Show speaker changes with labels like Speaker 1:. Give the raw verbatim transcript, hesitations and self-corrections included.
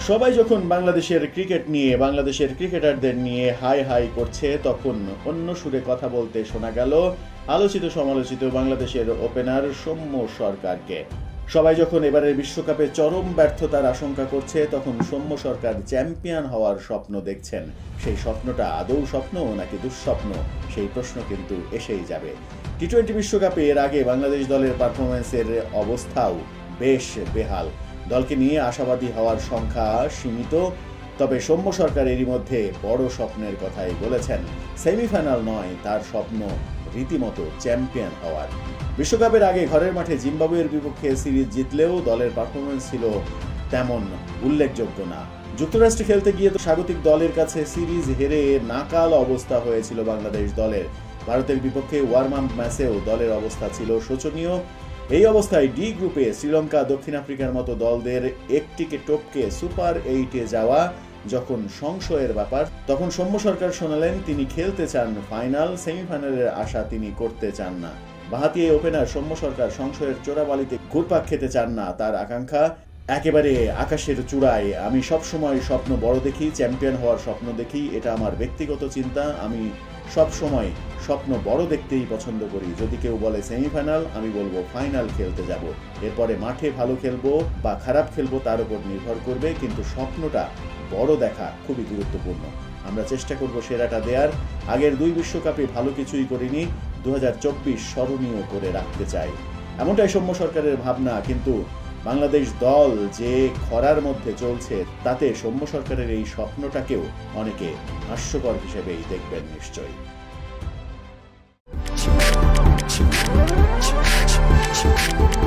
Speaker 1: সবাই যখন বাংলাদেশের ক্রিকেট নিয়ে বাংলাদেশের ক্রিকেটারদের নিয়ে হাই হাই করছে, তখন অন্য সুরে কথা বলতে শোনা গেল আলোচিত সমালোচিত বাংলাদেশের ওপেনার সৌম্য সরকারকে। সবাই যখন এবারের বিশ্বকাপে চরম ব্যর্থতার আশঙ্কা করছে, তখন সৌম্য সরকার চ্যাম্পিয়ন হওয়ার স্বপ্ন দেখছেন। সেই স্বপ্নটা আদৌ স্বপ্ন নাকি দুঃস্বপ্ন, সেই প্রশ্ন কিন্তু এসেই যাবে। টি টোয়েন্টি বিশ্বকাপে এর আগে বাংলাদেশ দলের পারফরমেন্সের অবস্থাও বেশ বেহাল। দলকে নিয়ে আশাবাদী হওয়ার সংখ্যা সীমিত, তবে সৌম্য সরকার এরই মধ্যে বড় স্বপ্নের কথাই বলেছেন। সেমিফাইনাল নয়, তার স্বপ্ন রীতিমতো চ্যাম্পিয়ন হওয়ার। বিশ্বকাপের আগে ঘরের মাঠে জিম্বাবুয়ের বিপক্ষে সিরিজ জিতলেও দলের পারফরমেন্স ছিল তেমন উল্লেখযোগ্য না। যুক্তরাষ্ট্রে খেলতে গিয়ে তো স্বাগতিক দলের কাছে সিরিজ হেরে নাকাল অবস্থা হয়েছিল বাংলাদেশ দলের। ভারতের বিপক্ষে ওয়ার্ম আপ ম্যাচেও দলের অবস্থা ছিল শোচনীয়। এই অবস্থায় ডি গ্রুপে শ্রীলঙ্কা, দক্ষিণ আফ্রিকার মতো দলদের একটিকে টপকে সুপার এইটে যাওয়া যখন সংশয়ের ব্যাপার, তখন সৌম্য সরকার শোনালেন তিনি খেলতে চান ফাইনাল, সেমিফাইনালের আশা তিনি করতে চান না। বাঁহাতি এই ওপেনার সৌম্য সরকার সংশয়ের চোরাবালিতে ঘুরপাক খেতে চান না, তার আকাঙ্ক্ষা একেবারে আকাশের চূড়ায়। আমি সবসময় স্বপ্ন বড় দেখি, চ্যাম্পিয়ন হওয়ার স্বপ্ন দেখি, এটা আমার ব্যক্তিগত চিন্তা। আমি সব সময় স্বপ্ন বড় দেখতেই পছন্দ করি। যদি কেউ বলে সেমিফাইনাল, আমি বলবো ফাইনাল খেলতে যাব। এরপরে মাঠে ভালো খেলবো বা খারাপ খেলবো তার উপর নির্ভর করবে, কিন্তু স্বপ্নটা বড় দেখা খুবই গুরুত্বপূর্ণ। আমরা চেষ্টা করব সেরাটা দেওয়ার। আগের দুই বিশ্বকাপে ভালো কিছুই করিনি, দু হাজার চব্বিশ স্মরণীয় করে রাখতে চাই, এমনটাই সৌম্য সরকারের ভাবনা। কিন্তু বাংলাদেশ দল যে খরার মধ্যে চলছে, তাতে সৌম্য সরকারের এই স্বপ্নটাকেও অনেকে হাস্যকর হিসেবেই দেখবেন নিশ্চয়ই।